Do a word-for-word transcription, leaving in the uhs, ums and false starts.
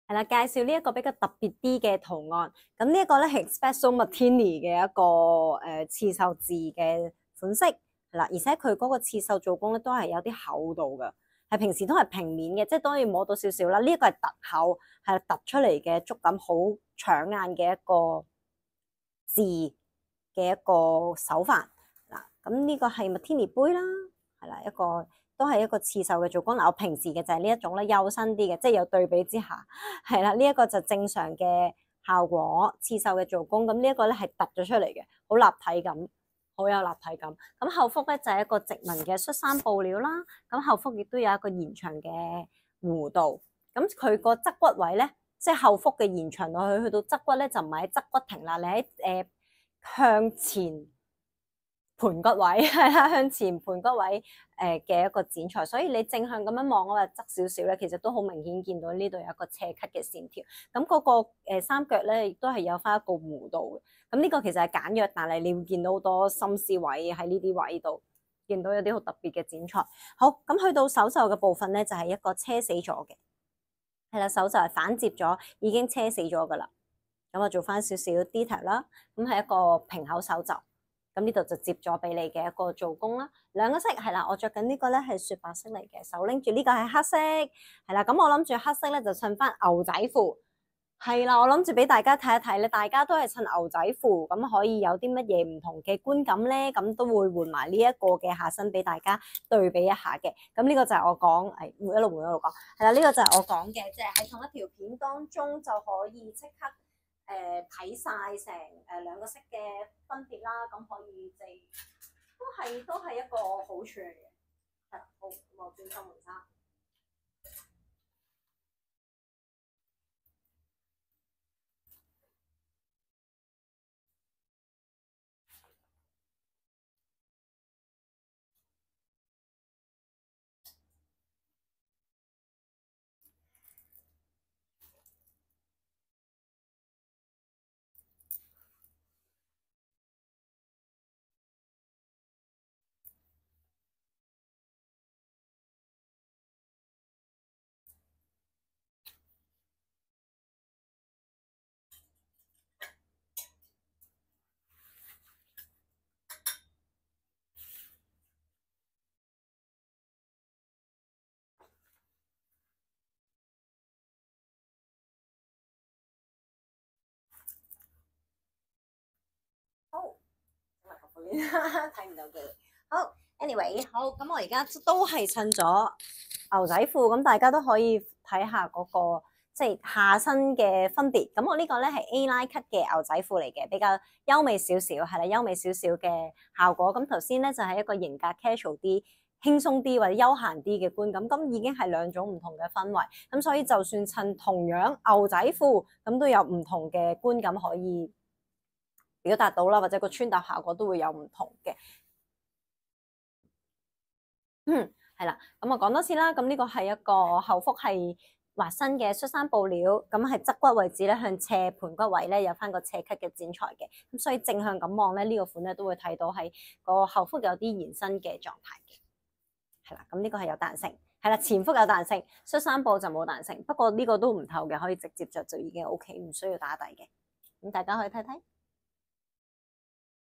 係啦，介紹呢一個比較特別啲嘅圖案。咁呢一個咧係 Espresso Martini 嘅一個誒、呃、刺繡字嘅款式，係啦，而且佢嗰個刺繡做工咧都係有啲厚度嘅，係平時都係平面嘅，即係當然摸到少少啦。呢、這、一個係凸厚，係突出嚟嘅觸感好搶眼嘅一個字嘅一個手法。嗱，咁呢個係 Martini 杯啦，係啦，一個。都係一個刺繡嘅做工。嗱，我平時嘅就係呢一種咧，幼身啲嘅，即係有對比之下，係啦，呢、這、一個就正常嘅效果，刺繡嘅做工。咁呢一個咧係突咗出嚟嘅，好立體感，好有立體感。咁後腹咧就係、是、一個直紋嘅恤衫布料啦。咁後腹亦都有一個延長嘅弧度。咁佢個側骨位咧，即係後腹嘅延長落去，去到側骨咧就唔係喺側骨停啦，你喺誒、呃、向前。盤骨位係啦，向前盤骨位誒嘅一個剪裁，所以你正向咁樣望我話側少少咧，其實都好明顯見到呢度有一個斜 cut 嘅線條。咁嗰個誒三腳咧，亦都係有翻一個弧度嘅。咁呢個其實係簡約，但係你會見到好多心思位喺呢啲位度，見到有啲好特別嘅剪裁。好，咁去到手袖嘅部分咧，就係一個車死咗嘅，係啦，手袖係反接咗，已經車死咗噶啦。咁我做翻少少 detail 啦，咁係一個平口手袖。咁呢度就接咗俾你嘅一個做工啦，兩個色係啦，我着緊呢個咧係雪白色嚟嘅，手拎住呢個係黑色，係啦，咁我諗住黑色咧就襯翻牛仔褲，係啦，我諗住俾大家睇一睇咧，大家都係襯牛仔褲，咁可以有啲乜嘢唔同嘅觀感咧，咁都會換埋呢一個嘅下身俾大家對比一下嘅，咁呢個就係我講，誒，一路換一路講，係啦，呢個就係我講嘅，即係喺同一條片當中就可以即刻。誒睇晒成誒兩個色嘅分別啦，咁可以即係都係都係一個好處嚟嘅。係啦，好，我轉身換衫。好，睇唔到嘅。好 ，anyway，好，咁我而家都係襯咗牛仔褲，咁大家都可以睇下嗰個即係下身嘅分別。咁我呢個咧係 A-line cut 嘅牛仔褲嚟嘅，比較優美少少，係啦，優美少少嘅效果。咁頭先咧就係一個型格 casual 啲、輕鬆啲或者休閒啲嘅觀感，咁已經係兩種唔同嘅氛圍。咁所以就算襯同樣牛仔褲，咁都有唔同嘅觀感可以表達到啦，或者個穿搭效果都會有唔同嘅。嗯，係啦，咁我講多次啦。咁呢個係一個後腹係滑身嘅恤衫布料，咁係側骨位置咧向斜盤骨位咧有翻個斜 cut 嘅剪裁嘅。咁所以正向咁望咧，呢、這個款咧都會睇到係個後腹有啲延伸嘅狀態嘅。係啦，咁呢個係有彈性，係啦，前腹有彈性，恤衫布就冇彈性。不過呢個都唔透嘅，可以直接着就已經 O K，唔需要打底嘅。咁大家可以睇睇。